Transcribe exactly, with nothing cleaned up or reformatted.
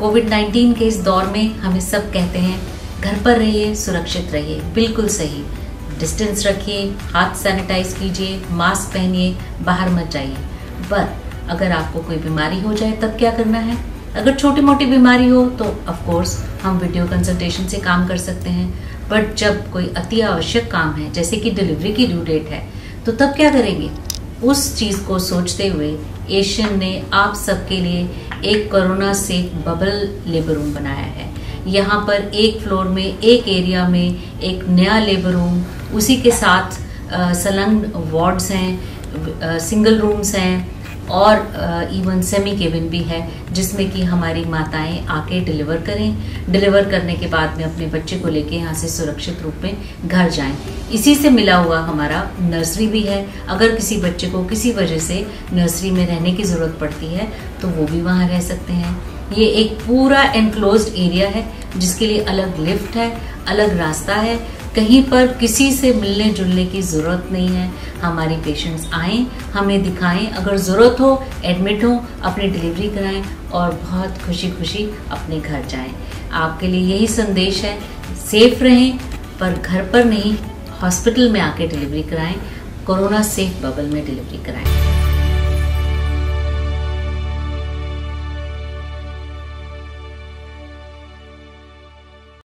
Covid nineteen के इस दौर में हमें सब कहते हैं घर पर रहिए, सुरक्षित रहिए। बिल्कुल सही। डिस्टेंस रखिए, हाथ सैनिटाइज कीजिए, मास्क पहनिए, बाहर मत जाइए। पर अगर आपको कोई बीमारी हो जाए तब क्या करना है? अगर छोटी मोटी बीमारी हो तो ऑफ कोर्स हम वीडियो कंसल्टेशन से काम कर सकते हैं। बट जब कोई अति आवश्यक काम है, जैसे कि डिलीवरी की ड्यू डेट है, तो तब क्या करेंगे? उस चीज़ को सोचते हुए एशियन ने आप सबके लिए एक corona safe bubble labour room बनाया है। यहाँ पर एक फ्लोर में, एक एरिया में एक नया लेबर रूम, उसी के साथ संलग्न वार्ड्स हैं, सिंगल रूम्स हैं और इवन सेमी केबिन भी है, जिसमें कि हमारी माताएं आके डिलीवर करें। डिलीवर करने के बाद में अपने बच्चे को लेके यहाँ से सुरक्षित रूप में घर जाएं। इसी से मिला हुआ हमारा नर्सरी भी है। अगर किसी बच्चे को किसी वजह से नर्सरी में रहने की ज़रूरत पड़ती है तो वो भी वहाँ रह सकते हैं। ये एक पूरा एनक्लोज्ड एरिया है जिसके लिए अलग लिफ्ट है, अलग रास्ता है। कहीं पर किसी से मिलने जुलने की ज़रूरत नहीं है। हमारी पेशेंट्स आएँ, हमें दिखाएं, अगर ज़रूरत हो एडमिट हो, अपनी डिलीवरी कराएं और बहुत खुशी खुशी अपने घर जाएं। आपके लिए यही संदेश है, सेफ रहें पर घर पर नहीं, हॉस्पिटल में आके डिलीवरी कराएं, कोरोना सेफ बबल में डिलीवरी कराएं।